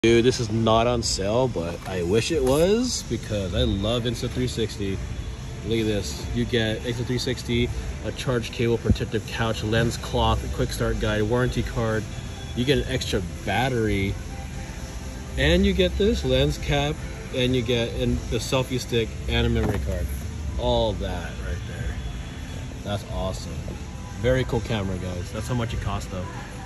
Dude, this is not on sale, but I wish it was because I love Insta360. Look at this. You get Insta360, a charge cable, protective couch, lens cloth, a quick start guide, warranty card. You get an extra battery, and you get this lens cap, and you get the selfie stick and a memory card. All that right there. That's awesome. Very cool camera, guys. That's how much it cost though.